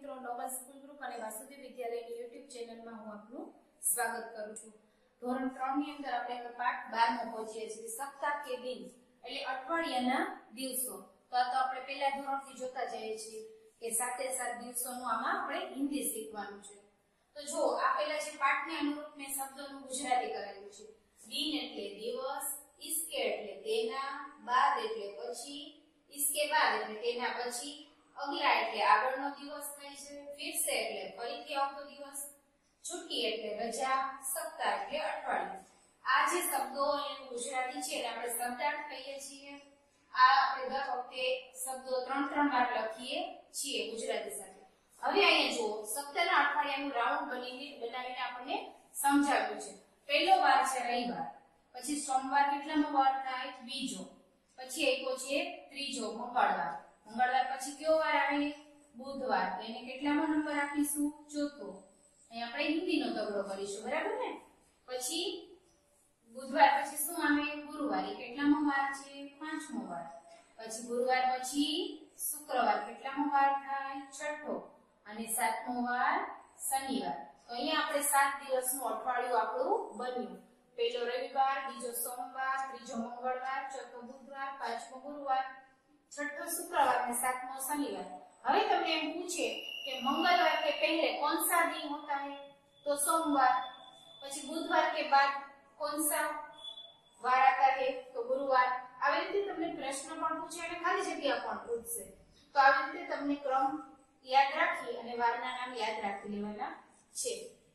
મિત્રો, Nobel school group અને Vasudev વિદ્યાલયની YouTube ચેનલમાં હું આપનું સ્વાગત કરું છું। ધોરણ 3 ની અંદર આપણે પાઠ 12 માં પહોંચીએ છીએ। સપ્તાહ કે દિન એટલે અઠવાડિયાના દિવસો। તો આ તો આપણે પહેલા ધોરણથી જોતા જઈએ છીએ કે સાતે સાત દિવસોનું આમાં આપણે હિન્દી શીખવાનું છે। તો જો આપેલા જે પાઠને અનુરૂપ મેં શબ્દોનું ગુજરાતી કરેલું છે। દિન એટલે દિવસ, इसके એટલે તેના, बाद એટલે પછી, इसके बाद એટલે તેના પછી, अगला એટલે આગળનો દિવસ થાય છે, फिर से એટલે ફરીથી આવતો દિવસ, छुट्टी એટલે રજા, सप्ताह એટલે અઠવાડિયું। આ જે શબ્દો એનું ગુજરાતી છે એટલે આપણે શબ્દાર્થ કહીએ છીએ। આ આપણે દર વખતે શબ્દો 3-3 વાર લખીએ છીએ ગુજરાતી સાથે। હવે અહીંયા જુઓ, સપ્તાહના અઠવાડિયાનું રાઉન્ડ બનાવીને આપણને સમજાવ્યું છે। પહેલો વાર છે રવિવાર, પછી સોમવાર કેટલામો વાર થાય? બીજો, પછી આપ્યો છે ત્રીજો મંગળવાર, મંગળવાર પછી કયો વાર આવે? બુધવાર, એને કેટલામો નંબર આપીશું? ચોથો। અહીં આપણે હિન્દીનો તગડો કરીશું, બરાબર ને? પછી બુધવાર પછી શું આવે? ગુરુવાર, એ કેટલામો વાર છે? પાંચમો વાર। પછી ગુરુવાર પછી શુક્રવાર, કેટલામો વાર થાય? છઠ્ઠો। અને સાતમો વાર શનિવાર। તો અહીંયા આપણે 7 દિવસનું અઠવાડિયું આપણું બન્યું। પહેલો રવિવાર, બીજો સોમવાર, ત્રીજો મંગળવાર, ચોથો બુધવાર, પાંચમો ગુરુવાર, छठो शुक्रवार और सातवां शनिवार। હવે તમને એમ પૂછે કે મંગળવાર के पहले कौन सा दिन होता है? तो सोमवार। પછી बुधवार के बाद कौन सा वार आता है? तो गुरुवार। આવી રીતે તમને પ્રશ્ન પણ પૂછે અને ખાલી જગ્યા પણ પૂછશે। તો આવી રીતે તમને ક્રમ યાદ રાખી અને વારના નામ યાદ રાખી લેવાના છે।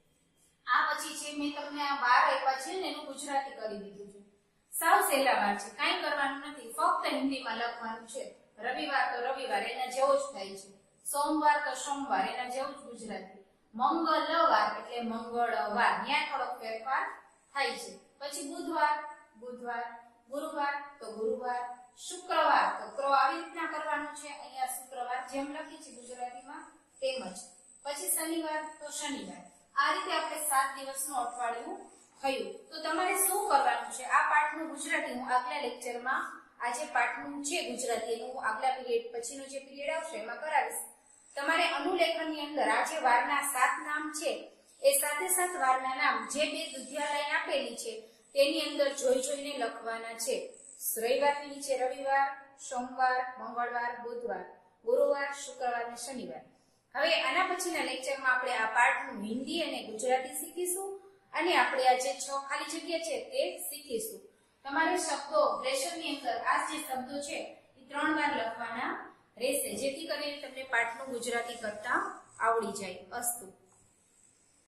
આ પછી છે મેં તમને આ વાર આપ્યા છે ને એનું ગુજરાતી કરી દીધું છે। સાવ સહેલા વાર છે, કાઈ કરવાનું નથી, ફક્ત હિન્દીમાં લખવાનું છે। રવિવાર તો રવિવાર એના જેવો જ થાય છે, સોમવાર તો સોમવાર એના જેવું જ ગુજરાતી, મંગળવાર એટલે મંગળવાર, ત્યાં થોડો ફેરફાર થાય છે। પછી બુધવાર, બુધવાર, ગુરુવાર તો ગુરુવાર, શુક્રવાર તો ક્રો આવી રીતના કરવાનું છે, અહીંયા શુક્રવાર જેમ લખી છે ગુજરાતીમાં તેમ જ। પછી શનિવાર તો શનિવાર। આ રીતે આપણે 7 દિવસનું અઠવાડિયું થયું। તો તમારે શું કરવાનું છે? આ પાઠનું ગુજરાતી હું આગલા લેક્ચરમાં આ જે પાઠનું છે ગુજરાતી એનું હું આગલા પીરિયડ પછીનો જે પીરિયડ આવશે એમાં કરાવીશ। તમારે અનુલેખનની અંદર આ જે વારના 7 નામ છે એ સાથે સાથ વારના નામ જે બે દુધિયા લાઈન આપેલી છે તેની અંદર જોઈ જોઈને લખવાના છે। રવિવારની નીચે રવિવાર, સોમવાર, મંગળવાર, બુધવાર, ગુરુવાર, શુક્રવાર અને શનિવાર। હવે આના પછીના લેક્ચરમાં આપણે આ પાઠનું હિન્દી અને ગુજરાતી શીખીશું અને આપણે આ જે 6 ખાલી જગ્યા છે તે શીખીશું। તમારે શબ્દો લેશનની અંદર આ જે શબ્દો છે એ 3 વાર લખવાના રહેશે, જેથી કરીને તમને પાઠનું ગુજરાતી કરતા આવડી જાય। અસ્તુ।